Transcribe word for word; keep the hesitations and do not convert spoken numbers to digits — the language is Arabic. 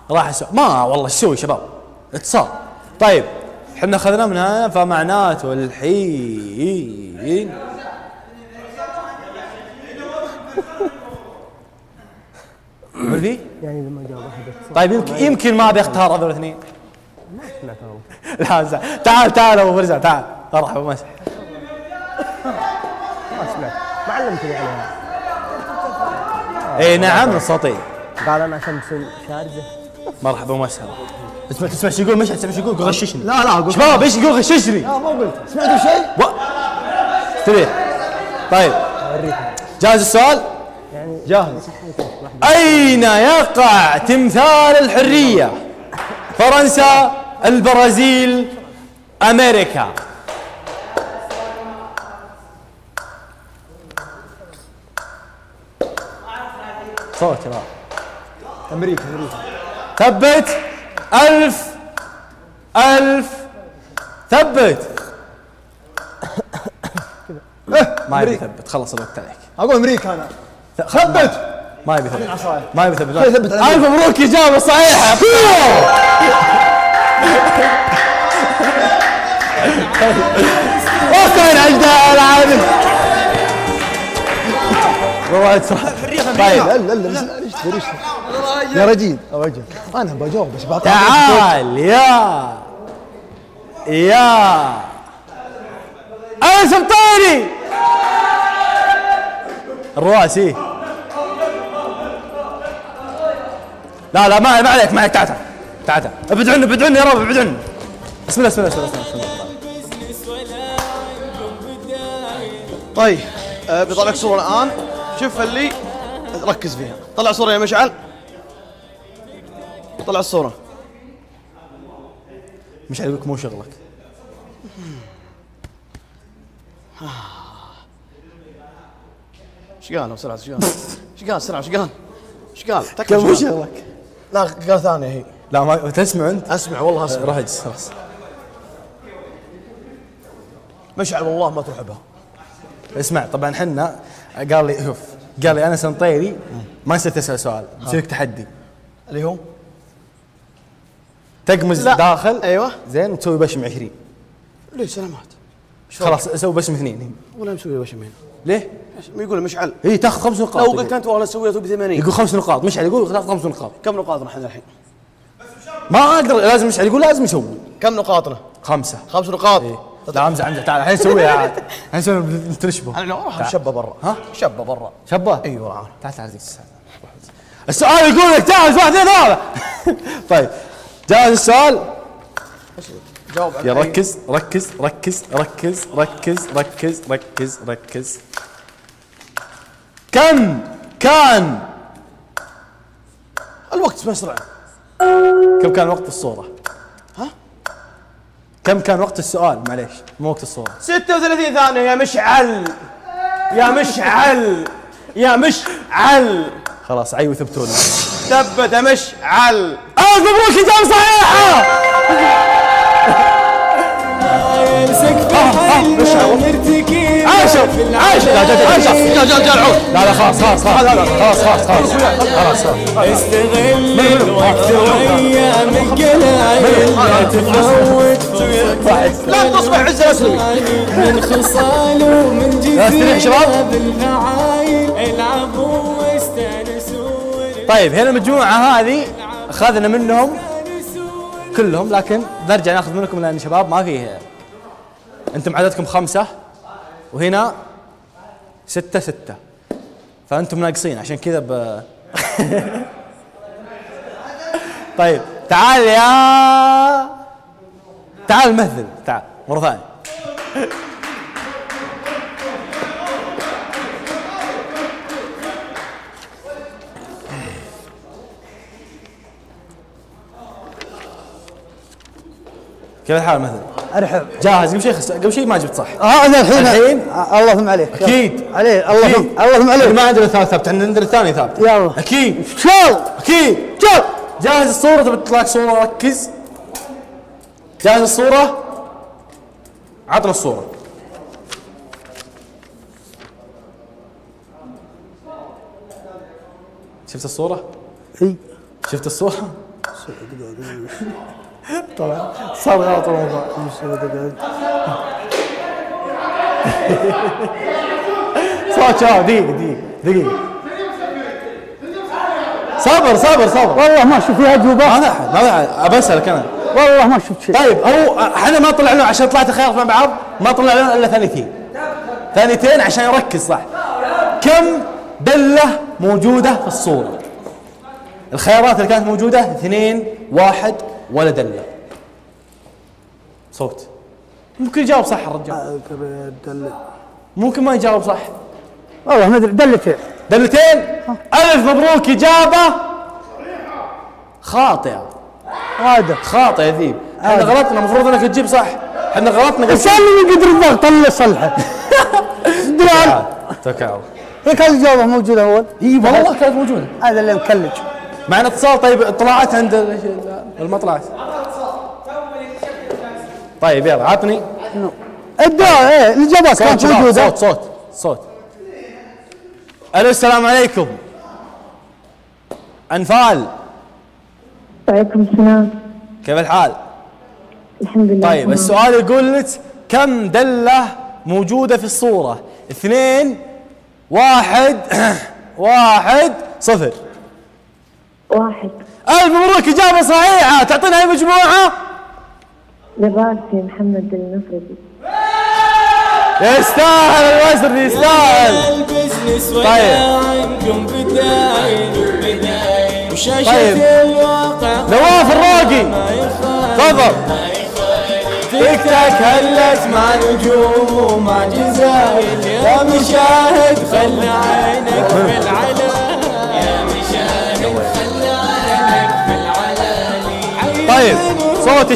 راح يسوي ما والله ايش يسوي شباب؟ اتصال. طيب احنا اخذنا منها فمعناته الحين في؟ يعني لما جاوب احد طيب يمكن يمكن ما بيختار هذول الاثنين. ما سمعت لا تعال تعال ابو فرزة تعال مرحبا مسح. ما سمعت ما علمتني عليها. اي نعم الصوتين. قال انا شمس شارجه. مرحبا ومسهلا. تسمع تسمع شو يقول مشعل؟ تسمع شو يقول؟ غششني. لا لا اقول شباب ايش يقول غششني؟ لا ما قلت. سمعتوا شيء؟ استريح. طيب جاهز السؤال؟ يعني جاهز. أين يقع تمثال الحرية؟ فرنسا، البرازيل، أمريكا. صوت شباب. امريكا امريكا. ثبت. ألف ألف ثبت. ما يبي يثبت خلص الوقت عليك. اقول امريكا انا. ثبت. ما يبي يثبت. ما يبي يثبت. يثبت. ألف مبروك إجابة صحيحة. وكان عندها العالم. رواد صح. طيب لا لا لا يا رجيل رجل انا بجاوب بس بعطيك. تعال يا يا أنا سبطاني الرواسي. لا لا ما ما عليك ما عليك. تعال تعال تعال ابعد عني ابعد عني يا رب ابعد عني. بسم الله بسم الله بسم الله بسم الله. طيب أه بيطلع لك صورة الآن. شوف اللي ركز فيها. طلع صورة يا مشعل. طلع الصورة. مش يقول لك مو شغلك. ايش قال بسرعة ايش قال؟ ايش قال بسرعة ايش قال؟ ايش قال؟ قال مو شغلك. لا قال ثانية هي. لا ما تسمع انت؟ اسمع والله اسمع. راح خلاص. مشعل والله ما تروح بها. اسمع طبعا حنا قال لي شوف قال لي انا سنطيري ما يصير تسال سؤال يصير لك تحدي اللي هو تقمز لا. داخل ايوه زين وتسوي بشم عشرين. ليه سلامات؟ خلاص اسوي بشم اثنين. ولا مسوي وش هنا؟ ليه؟ ما يقول مشعل. اي تاخذ خمس نقاط. لو قلت انت والله سويته ب ثمانين. يقول خمس نقاط. مشعل يقول تاخذ خمس نقاط. كم نقاطنا احنا الحين؟ ما اقدر لازم مشعل يقول لازم يسوي. كم نقاطنا؟ خمسه. خمس نقاط. إيه. لا امزح امزح تعال الحين نسويها عاد. الحين نسوي نترشبه. انا راح شبه برا. ها؟ شبه برا. شبه؟ ايوه تعال تعال السؤال يقول لك جاهز واحد اثنين ثلاثة. طيب جاهز السؤال؟ جاوب. يا ركز ركز ركز ركز ركز ركز ركز ركز. كم كان الوقت مسرع. كم كان وقت الصورة؟ ها؟ كم كان وقت السؤال؟ معليش مو وقت الصورة. ستة وثلاثين ثانية يا مشعل. يا مشعل يا مشعل. خلاص عيوا ثبتونا. ثبت يا مشعل. ألف مبروك إجابة صحيحة. عاشر عاشر عاشر جا جا جا العود. لا لا خلاص خلاص خلاص خلاص خلاص خلاص خلاص. استغل الوقت ويا من قلايل لا تفوت لا تصبح عز الاسلمي. من خصاله من استريح شباب. بالفعايل العبوا واستانسوا. طيب هنا المجموعة هذه أخذنا منهم كلهم لكن نرجع ناخذ منكم لأن شباب ما فيه. أنتم عددكم خمسة وهنا ستة ستة فأنتم ناقصين عشان كذا ب... طيب تعال يا تعال مثل تعال مرة ثانية. كيف الحال مثل؟ ارحب. جاهز قبل شيء خس... قبل شيء ما جبت صح. اه انا الحين الحين الله يثم عليك. اكيد عليه الله يثم الله يثم عليك. ما عندنا ثالث ثابت عندنا الثاني ثابت. يلا اكيد ان شاء الله اكيد. جاوب. جاهز الصورة؟ تبي تطلع لك صورة ركز. جاهز الصورة؟ عطنا الصورة. شفت الصورة؟ اي شفت الصورة؟ طبعا صار غلط الموضوع. صوت شباب دقيقة دقيقة دقيقة. صبر صبر صبر. والله ما شوف فيها أجوبة. ما أحد ما أحد أبى أسألك أنا. والله ما شفت شيء. طيب هو احنا ما طلع له عشان طلعت خيارات مع بعض ما طلع له الا ثانيتين. ثانيتين عشان يركز صح. كم دلة موجودة في الصورة؟ الخيارات اللي كانت موجودة اثنين واحد ولا دلة. صوت. ممكن يجاوب صح الرجال. ممكن ما يجاوب صح. والله ما ادري دلتين. دلتين؟ ألف مبروك إجابة خاطئة. هذا خاطئ يا ذيب. احنا غلطنا المفروض انك تجيب صح. احنا غلطنا قبل. اسالني من قدر الضغط اللي صلحه. دلال تكاو. هي كانت الجوابه موجوده اول. اي والله كانت موجوده. هذا اللي مكلج. معنا اتصال. طيب طلعت عند ما طلعت. طيب يلا عطني. الدعاء ايه الاجابات كانت موجوده. صوت صوت صوت. الو السلام عليكم. انفال. وعليكم السلام. كيف الحال؟ الحمد لله. طيب السؤال يقول لك كم دلة موجودة في الصورة؟ اثنين واحد واحد صفر. واحد. ألف مبروك إجابة صحيحة. تعطينا أي مجموعة؟ للراسي محمد المفردي. يستاهل المصري يستاهل. طيب طيب نواف الراقي تفضل. تيك تاك هلت مع نجوم ومع جزايل يا مشاهد خلي عينك في العلا يا مشاهد خلي عينك في العلا. طيب صوت